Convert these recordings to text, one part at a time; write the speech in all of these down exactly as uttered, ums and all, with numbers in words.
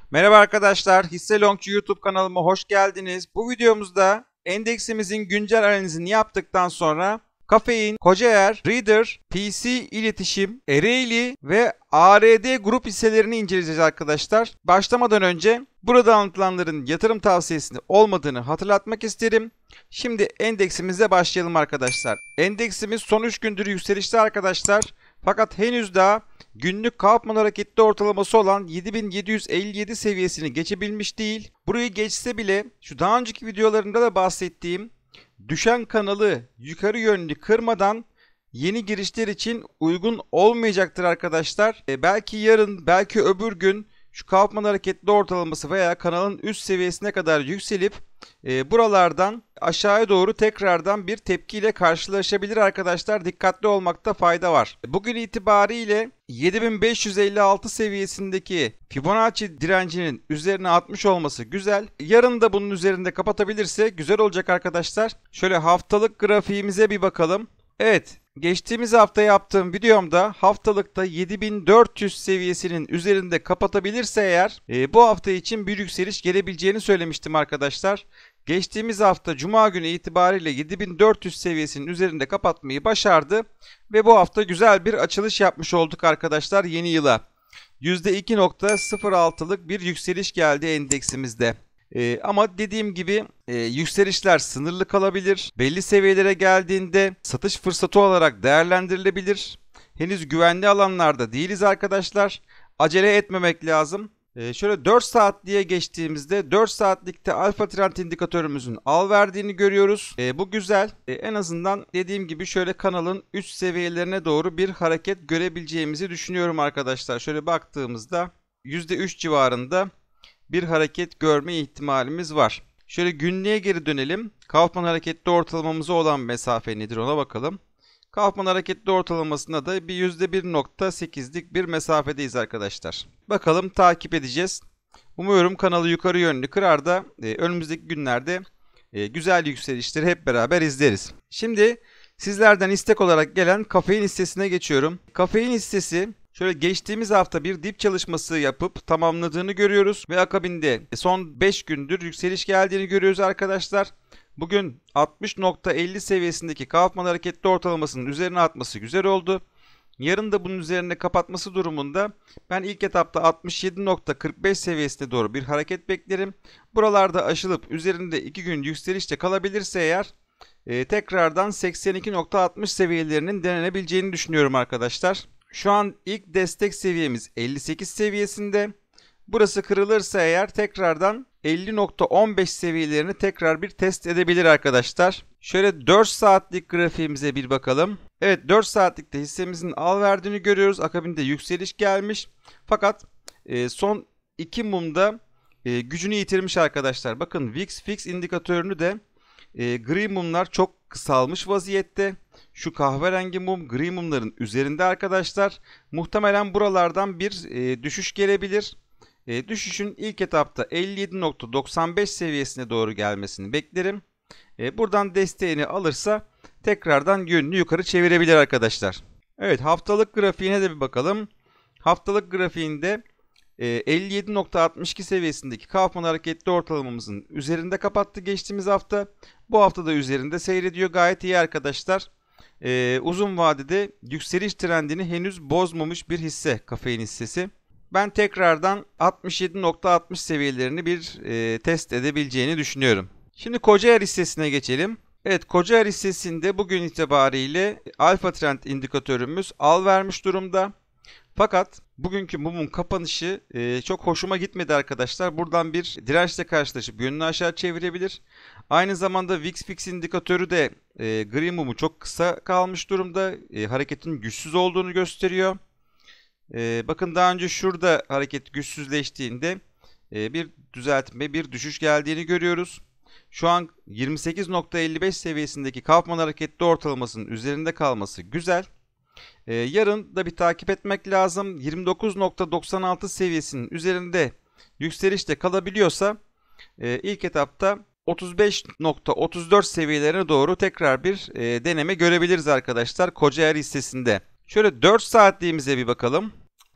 Merhaba arkadaşlar, Hisse Longçu YouTube kanalıma hoş geldiniz. Bu videomuzda endeksimizin güncel analizini yaptıktan sonra Kafein, Kocaer, Reader, P C İletişim, Ereğli ve A R D grup hisselerini inceleyeceğiz arkadaşlar. Başlamadan önce burada anlatılanların yatırım tavsiyesi olmadığını hatırlatmak isterim. Şimdi endeksimize başlayalım arkadaşlar. Endeksimiz son üç gündür yükselişte arkadaşlar. Fakat henüz daha günlük Kaufman hareketli ortalaması olan yedi bin yedi yüz elli yedi seviyesini geçebilmiş değil. Burayı geçse bile şu daha önceki videolarımda da bahsettiğim düşen kanalı yukarı yönlü kırmadan yeni girişler için uygun olmayacaktır arkadaşlar. E, belki yarın, belki öbür gün şu Kaufman hareketli ortalaması veya kanalın üst seviyesine kadar yükselip e, buralardan aşağıya doğru tekrardan bir tepkiyle karşılaşabilir arkadaşlar. Dikkatli olmakta fayda var. Bugün itibariyle yedi bin beş yüz elli altı seviyesindeki Fibonacci direncinin üzerine atmış olması güzel. Yarın da bunun üzerinde kapatabilirse güzel olacak arkadaşlar. Şöyle haftalık grafiğimize bir bakalım. Evet, geçtiğimiz hafta yaptığım videomda haftalıkta yedi bin dört yüz seviyesinin üzerinde kapatabilirse eğer e, bu hafta için bir yükseliş gelebileceğini söylemiştim arkadaşlar. Geçtiğimiz hafta Cuma günü itibariyle yedi bin dört yüz seviyesinin üzerinde kapatmayı başardı ve bu hafta güzel bir açılış yapmış olduk arkadaşlar yeni yıla. yüzde iki nokta sıfır altı'lık bir yükseliş geldi endeksimizde. Ee, ama dediğim gibi e, yükselişler sınırlı kalabilir. Belli seviyelere geldiğinde satış fırsatı olarak değerlendirilebilir. Henüz güvenli alanlarda değiliz arkadaşlar. Acele etmemek lazım. Ee, şöyle dört saat diye geçtiğimizde dört saatlikte alfa trend indikatörümüzün al verdiğini görüyoruz. Ee, bu güzel. Ee, en azından dediğim gibi şöyle kanalın üst seviyelerine doğru bir hareket görebileceğimizi düşünüyorum arkadaşlar. Şöyle baktığımızda yüzde üç civarında bir hareket görme ihtimalimiz var. Şöyle günlüğe geri dönelim. Kaufman hareketli ortalamamıza olan mesafe nedir ona bakalım. Kaufman hareketli ortalamasında da bir yüzde bir nokta sekiz'lik bir mesafedeyiz arkadaşlar. Bakalım takip edeceğiz. Umuyorum kanalı yukarı yönlü kırar da e, önümüzdeki günlerde e, güzel yükselişleri hep beraber izleriz. Şimdi sizlerden istek olarak gelen kafein hissesine geçiyorum. Kafein hissesi şöyle geçtiğimiz hafta bir dip çalışması yapıp tamamladığını görüyoruz ve akabinde son beş gündür yükseliş geldiğini görüyoruz arkadaşlar. Bugün altmış nokta elli seviyesindeki Kaufman hareketli ortalamasının üzerine atması güzel oldu. Yarın da bunun üzerine kapatması durumunda ben ilk etapta altmış yedi nokta kırk beş seviyesine doğru bir hareket beklerim. Buralarda aşılıp üzerinde iki gün yükselişte kalabilirse eğer e, tekrardan seksen iki nokta altmış seviyelerinin denenebileceğini düşünüyorum arkadaşlar. Şu an ilk destek seviyemiz elli sekiz seviyesinde. Burası kırılırsa eğer tekrardan elli nokta on beş seviyelerini tekrar bir test edebilir arkadaşlar. Şöyle dört saatlik grafiğimize bir bakalım. Evet, dört saatlikte hissemizin al verdiğini görüyoruz. Akabinde yükseliş gelmiş. Fakat e, son iki mumda e, gücünü yitirmiş arkadaşlar. Bakın V I X Fix indikatörünü de e, gri mumlar çok kısalmış vaziyette. Şu kahverengi mum gri mumların üzerinde arkadaşlar. Muhtemelen buralardan bir e, düşüş gelebilir. E, düşüşün ilk etapta elli yedi nokta doksan beş seviyesine doğru gelmesini beklerim. E, buradan desteğini alırsa tekrardan yönünü yukarı çevirebilir arkadaşlar. Evet, haftalık grafiğine de bir bakalım. Haftalık grafiğinde e, elli yedi nokta altmış iki seviyesindeki Kaufman hareketli ortalamamızın üzerinde kapattı geçtiğimiz hafta. Bu hafta da üzerinde seyrediyor, gayet iyi arkadaşlar. E, uzun vadede yükseliş trendini henüz bozmamış bir hisse kafein hissesi. Ben tekrardan altmış yedi nokta altmış seviyelerini bir e, test edebileceğini düşünüyorum. Şimdi Kocaer hissesine geçelim. Evet, Kocaer hissesinde bugün itibariyle alfa trend indikatörümüz al vermiş durumda. Fakat bugünkü mumun kapanışı e, çok hoşuma gitmedi arkadaşlar. Buradan bir dirençle karşılaşıp yönünü aşağı çevirebilir. Aynı zamanda V I X Fix indikatörü de e, gri mumu çok kısa kalmış durumda. E, hareketin güçsüz olduğunu gösteriyor. Ee, bakın daha önce şurada hareket güçsüzleştiğinde e, bir düzeltme, bir düşüş geldiğini görüyoruz. Şu an yirmi sekiz nokta elli beş seviyesindeki Kaufman hareketli ortalamasının üzerinde kalması güzel. Ee, yarın da bir takip etmek lazım. yirmi dokuz nokta doksan altı seviyesinin üzerinde yükselişte kalabiliyorsa e, ilk etapta otuz beş nokta otuz dört seviyelerine doğru tekrar bir e, deneme görebiliriz arkadaşlar Kocaer hissesinde. Şöyle dört saatliğimize bir bakalım.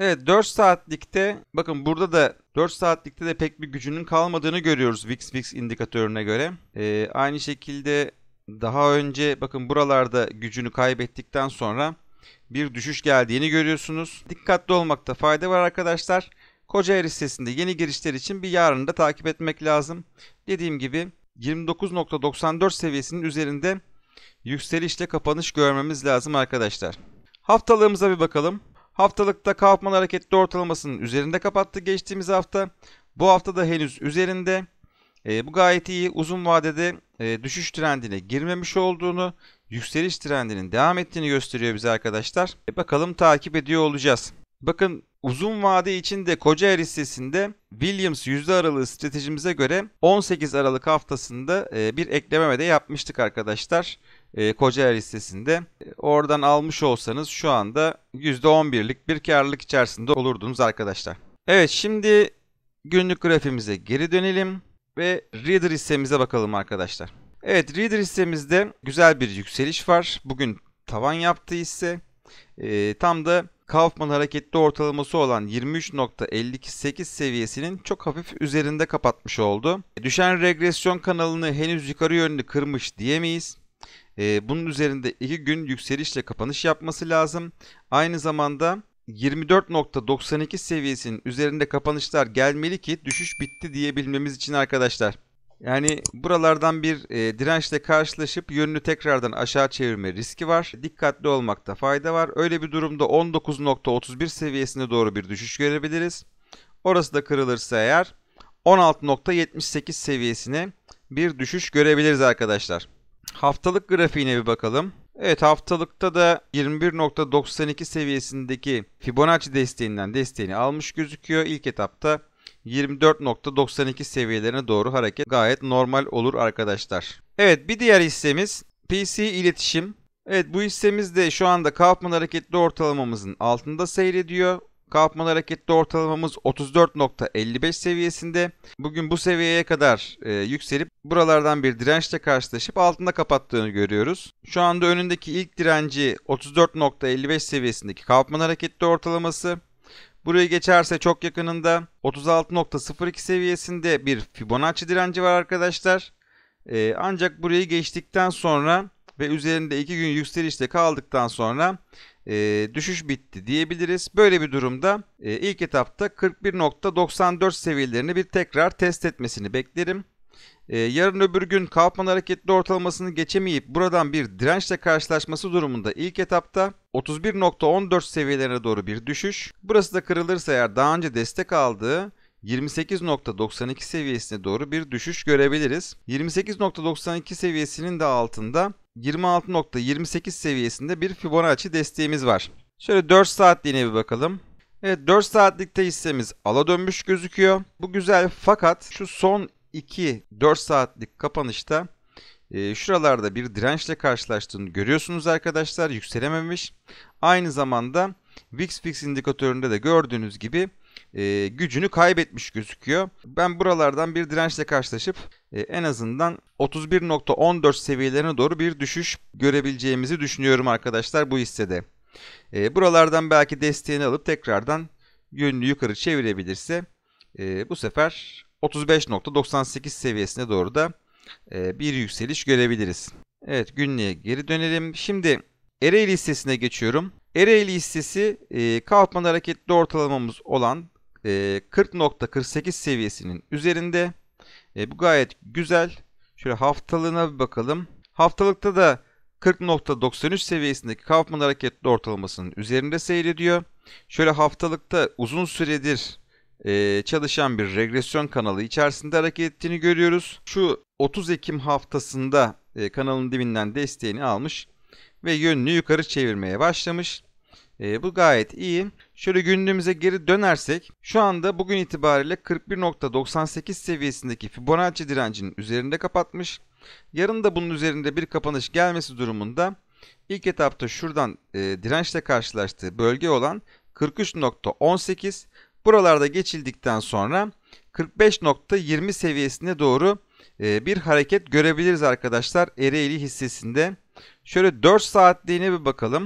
Evet, dört saatlikte bakın burada da dört saatlikte de pek bir gücünün kalmadığını görüyoruz V I X Fix indikatörüne göre. Ee, aynı şekilde daha önce bakın buralarda gücünü kaybettikten sonra bir düşüş geldiğini görüyorsunuz. Dikkatli olmakta fayda var arkadaşlar. Kocaeli hissesinde yeni girişler için bir yarını da takip etmek lazım. Dediğim gibi yirmi dokuz nokta doksan dört seviyesinin üzerinde yükselişle kapanış görmemiz lazım arkadaşlar. Haftalığımıza bir bakalım. Haftalıkta Kaufman hareketli ortalamasının üzerinde kapattı geçtiğimiz hafta. Bu hafta da henüz üzerinde. E, bu gayet iyi. Uzun vadede e, düşüş trendine girmemiş olduğunu, yükseliş trendinin devam ettiğini gösteriyor bize arkadaşlar. E, bakalım takip ediyor olacağız. Bakın uzun vade için de Kocaeli hissesinde Williams yüzde aralığı stratejimize göre on sekiz Aralık haftasında e, bir ekleme de yapmıştık arkadaşlar. E, Kocaeli hissesinde. E, oradan almış olsanız şu anda yüzde on birlik bir karlılık içerisinde olurdunuz arkadaşlar. Evet, şimdi günlük grafiğimize geri dönelim ve Reader hissemize bakalım arkadaşlar. Evet, Reader hissemizde güzel bir yükseliş var. Bugün tavan yaptığı hisse. E, tam da Kaufman hareketli ortalaması olan yirmi üç nokta elli sekiz seviyesinin çok hafif üzerinde kapatmış oldu. Düşen regresyon kanalını henüz yukarı yönlü kırmış diyemeyiz. Ee, bunun üzerinde iki gün yükselişle kapanış yapması lazım. Aynı zamanda yirmi dört nokta doksan iki seviyesinin üzerinde kapanışlar gelmeli ki düşüş bitti diyebilmemiz için arkadaşlar. Yani buralardan bir e, dirençle karşılaşıp yönünü tekrardan aşağı çevirme riski var. Dikkatli olmakta fayda var. Öyle bir durumda on dokuz nokta otuz bir seviyesine doğru bir düşüş görebiliriz. Orası da kırılırsa eğer on altı nokta yetmiş sekiz seviyesine bir düşüş görebiliriz arkadaşlar. Haftalık grafiğine bir bakalım. Evet, haftalıkta da yirmi bir nokta doksan iki seviyesindeki Fibonacci desteğinden desteğini almış gözüküyor. İlk etapta yirmi dört nokta doksan iki seviyelerine doğru hareket gayet normal olur arkadaşlar. Evet, bir diğer hissemiz P C İletişim. Evet, bu hissemiz de şu anda Kaufman hareketli ortalamamızın altında seyrediyor. Kaufman hareketli ortalamamız otuz dört nokta elli beş seviyesinde. Bugün bu seviyeye kadar e, yükselip buralardan bir dirençle karşılaşıp altında kapattığını görüyoruz. Şu anda önündeki ilk direnci otuz dört nokta elli beş seviyesindeki Kaufman hareketli ortalaması. Burayı geçerse çok yakınında otuz altı nokta sıfır iki seviyesinde bir Fibonacci direnci var arkadaşlar. E, ancak burayı geçtikten sonra ve üzerinde iki gün yükselişte kaldıktan sonra e, düşüş bitti diyebiliriz. Böyle bir durumda e, ilk etapta kırk bir nokta doksan dört seviyelerini bir tekrar test etmesini beklerim. E, yarın öbür gün Kaufman hareketli ortalamasını geçemeyip buradan bir dirençle karşılaşması durumunda ilk etapta otuz bir nokta on dört seviyelerine doğru bir düşüş. Burası da kırılırsa eğer daha önce destek aldığı yirmi sekiz nokta doksan iki seviyesine doğru bir düşüş görebiliriz. yirmi sekiz nokta doksan iki seviyesinin de altında yirmi altı nokta yirmi sekiz seviyesinde bir Fibonacci desteğimiz var. Şöyle dört saatliğine bir bakalım. Evet, dört saatlikte hissemiz ala dönmüş gözüküyor. Bu güzel, fakat şu son iki dört saatlik kapanışta e, şuralarda bir dirençle karşılaştığını görüyorsunuz arkadaşlar. Yükselememiş. Aynı zamanda V I X Fix indikatöründe de gördüğünüz gibi e, gücünü kaybetmiş gözüküyor. Ben buralardan bir dirençle karşılaşıp e, en azından otuz bir nokta on dört seviyelerine doğru bir düşüş görebileceğimizi düşünüyorum arkadaşlar bu hissede. E, buralardan belki desteğini alıp tekrardan yönünü yukarı çevirebilirse e, bu sefer otuz beş nokta doksan sekiz seviyesine doğru da e, bir yükseliş görebiliriz. Evet, günlüğe geri dönelim. Şimdi Ereğli hissesine geçiyorum. Ereğli hissesi e, Kaufman hareketli ortalamamız olan e, kırk nokta kırk sekiz seviyesinin üzerinde. E, bu gayet güzel. Şöyle haftalığına bir bakalım. Haftalıkta da kırk nokta doksan üç seviyesindeki Kaufman hareketli ortalamasının üzerinde seyrediyor. Şöyle haftalıkta uzun süredir e, çalışan bir regresyon kanalı içerisinde hareket ettiğini görüyoruz. Şu otuz Ekim haftasında e, kanalın dibinden desteğini almış ve yönünü yukarı çevirmeye başlamış. E, bu gayet iyi. Şöyle günlüğümüze geri dönersek şu anda bugün itibariyle kırk bir nokta doksan sekiz seviyesindeki Fibonacci direncinin üzerinde kapatmış. Yarın da bunun üzerinde bir kapanış gelmesi durumunda ilk etapta şuradan e, dirençle karşılaştığı bölge olan kırk üç nokta on sekiz, buralarda geçildikten sonra kırk beş nokta yirmi seviyesine doğru e, bir hareket görebiliriz arkadaşlar Ereğli hissesinde. Şöyle dört saatliğine bir bakalım.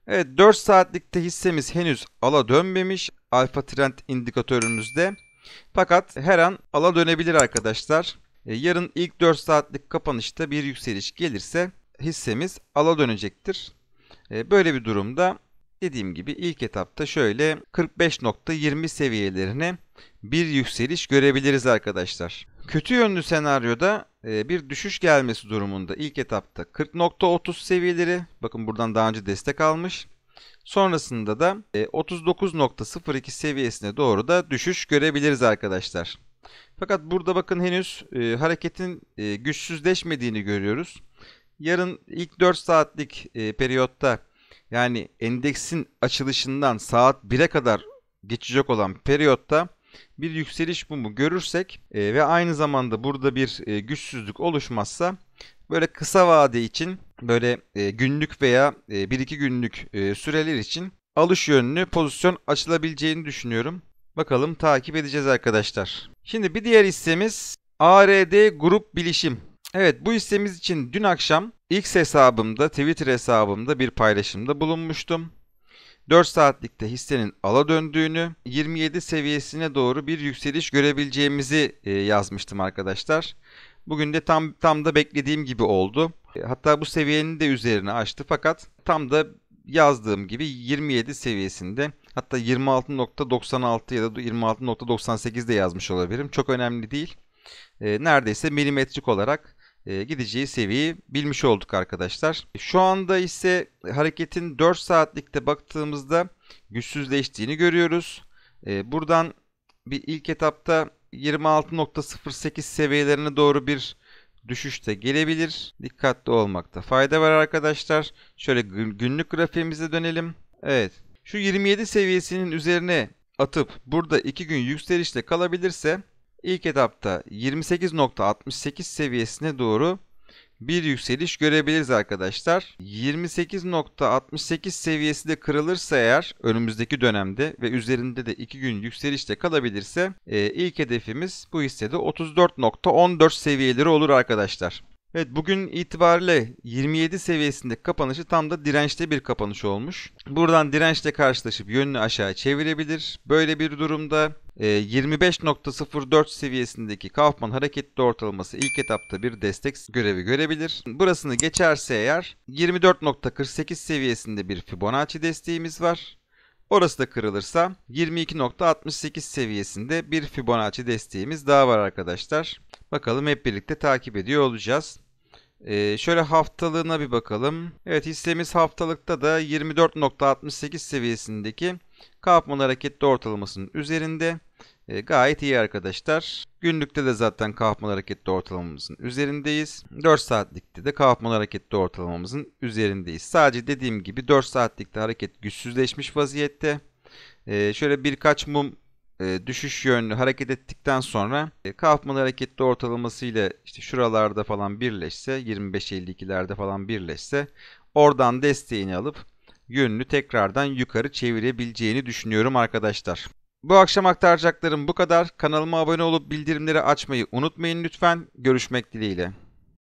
Evet, dört saatlikte hissemiz henüz ala dönmemiş alfa trend indikatörümüzde. Fakat her an ala dönebilir arkadaşlar. E, yarın ilk dört saatlik kapanışta bir yükseliş gelirse hissemiz ala dönecektir. E, böyle bir durumda dediğim gibi ilk etapta şöyle kırk beş nokta yirmi seviyelerine bir yükseliş görebiliriz arkadaşlar. Kötü yönlü senaryoda e, bir düşüş gelmesi durumunda ilk etapta kırk nokta otuz seviyeleri, bakın buradan daha önce destek almış. Sonrasında da e, otuz dokuz nokta sıfır iki seviyesine doğru da düşüş görebiliriz arkadaşlar. Fakat burada bakın henüz e, hareketin e, güçsüzleşmediğini görüyoruz. Yarın ilk dört saatlik e, periyotta, yani endeksin açılışından saat bire kadar geçecek olan periyotta bir yükseliş mumu görürsek e, ve aynı zamanda burada bir e, güçsüzlük oluşmazsa böyle kısa vade için, böyle e, günlük veya e, bir iki günlük e, süreler için alış yönlü pozisyon açılabileceğini düşünüyorum. Bakalım, takip edeceğiz arkadaşlar. Şimdi bir diğer hissemiz A R D Grup Bilişim. Evet, bu hissemiz için dün akşam X hesabımda, Twitter hesabımda bir paylaşımda bulunmuştum. dört saatlikte hissenin ala döndüğünü, yirmi yedi seviyesine doğru bir yükseliş görebileceğimizi e, yazmıştım arkadaşlar. Bugün de tam tam da beklediğim gibi oldu. E, hatta bu seviyenin de üzerine açtı, fakat tam da yazdığım gibi yirmi yedi seviyesinde, hatta yirmi altı nokta doksan altı ya da yirmi altı nokta doksan sekiz de yazmış olabilirim. Çok önemli değil. E, neredeyse milimetrik olarak e, gideceği seviyeyi bilmiş olduk arkadaşlar. Şu anda ise hareketin dört saatlikte baktığımızda güçsüzleştiğini görüyoruz. E, buradan bir ilk etapta yirmi altı nokta sıfır sekiz seviyelerine doğru bir düşüş de gelebilir. Dikkatli olmakta fayda var arkadaşlar. Şöyle günlük grafiğimize dönelim. Evet. Şu yirmi yedi seviyesinin üzerine atıp burada iki gün yükselişle kalabilirse İlk etapta yirmi sekiz nokta altmış sekiz seviyesine doğru bir yükseliş görebiliriz arkadaşlar. yirmi sekiz nokta altmış sekiz seviyesi de kırılırsa eğer önümüzdeki dönemde ve üzerinde de iki gün yükselişte kalabilirse e, ilk hedefimiz bu hissede otuz dört nokta on dört seviyeleri olur arkadaşlar. Evet, bugün itibariyle yirmi yedi seviyesinde kapanışı tam da dirençli bir kapanış olmuş. Buradan dirençle karşılaşıp yönünü aşağı çevirebilir. Böyle bir durumda yirmi beş nokta sıfır dört seviyesindeki Kaufman hareketli ortalaması ilk etapta bir destek görevi görebilir. Burasını geçerse eğer yirmi dört nokta kırk sekiz seviyesinde bir Fibonacci desteğimiz var. Orası da kırılırsa yirmi iki nokta altmış sekiz seviyesinde bir Fibonacci desteğimiz daha var arkadaşlar. Bakalım, hep birlikte takip ediyor olacağız. Ee, şöyle haftalığına bir bakalım. Evet, hissemiz haftalıkta da yirmi dört nokta altmış sekiz seviyesindeki Kaufman hareketli ortalamasının üzerinde. Ee, gayet iyi arkadaşlar. Günlükte de zaten Kaufman hareketli ortalamamızın üzerindeyiz. dört saatlikte de Kaufman hareketli ortalamamızın üzerindeyiz. Sadece dediğim gibi dört saatlikte hareket güçsüzleşmiş vaziyette. Ee, şöyle birkaç mum e, düşüş yönlü hareket ettikten sonra e, Kaufman hareketli ortalamasıyla işte şuralarda falan birleşse, yirmi beş elli ikilerde falan birleşse, oradan desteğini alıp yönünü tekrardan yukarı çevirebileceğini düşünüyorum arkadaşlar. Bu akşam aktaracaklarım bu kadar. Kanalıma abone olup bildirimleri açmayı unutmayın lütfen. Görüşmek dileğiyle.